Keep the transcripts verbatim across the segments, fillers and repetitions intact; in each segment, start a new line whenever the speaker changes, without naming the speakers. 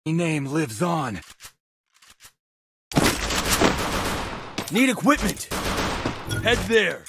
name lives on.
Need equipment. Head there.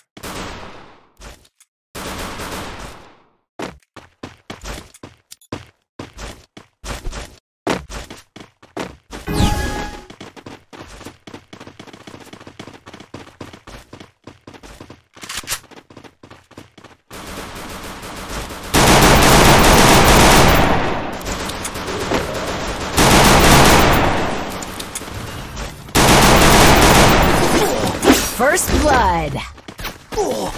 First blood.
Oh.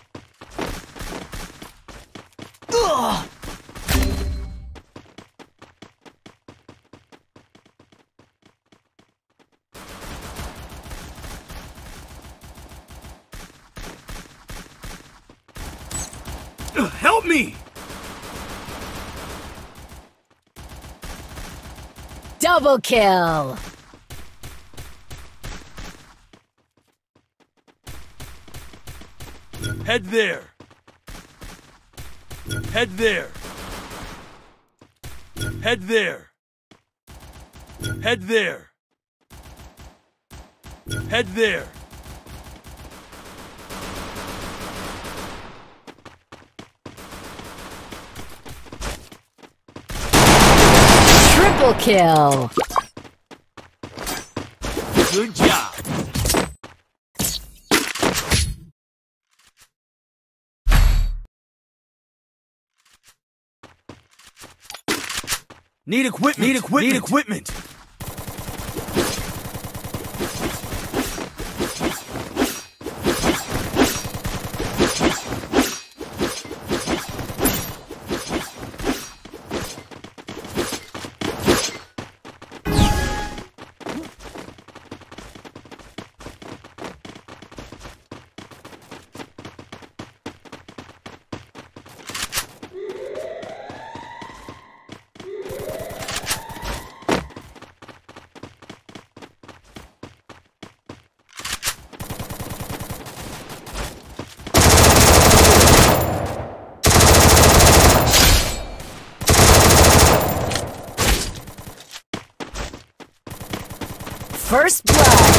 Oh. Help me!
Double kill.
Head there. Head there. Head there. Head there. Head there.
Triple kill.
Good job. Need equipment. Need equipment. Need equipment.
First blood.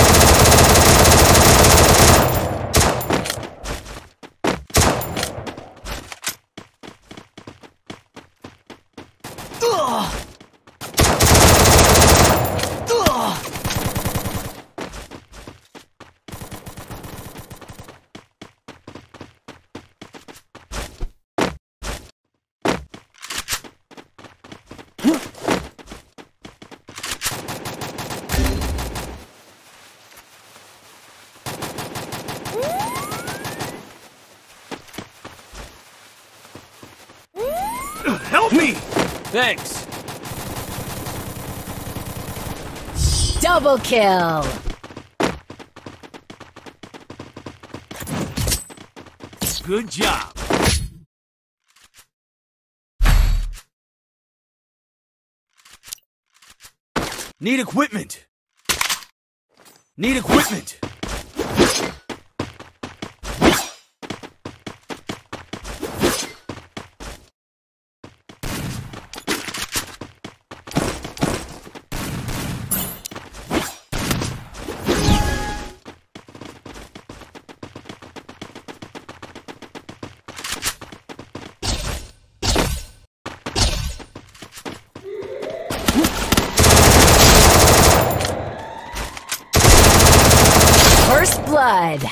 Help me! Thanks.
Double kill.
Good job. Need equipment. Need equipment.
First blood.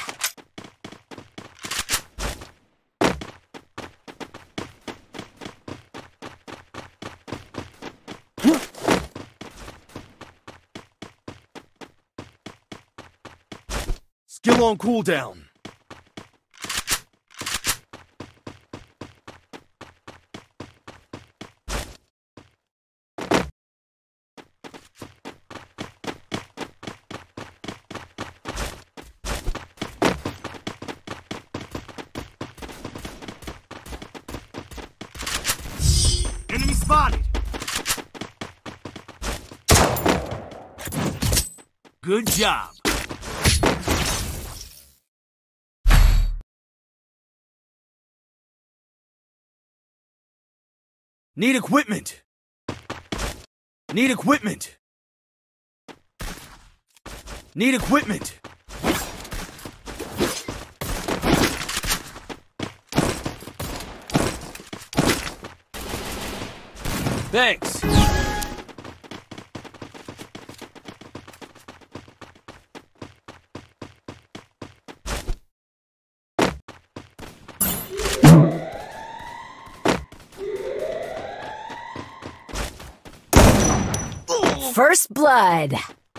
Skill on cooldown. Enemy spotted. Good job. Need equipment. Need equipment. Need equipment. Thanks.
First blood.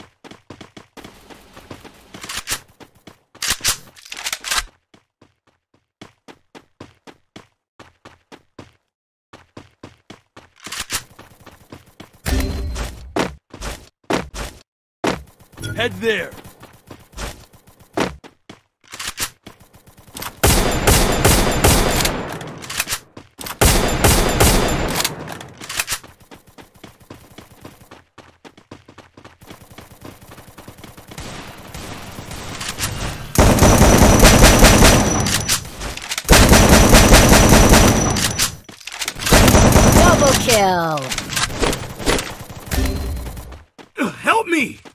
Head there.
Double kill.
Help me!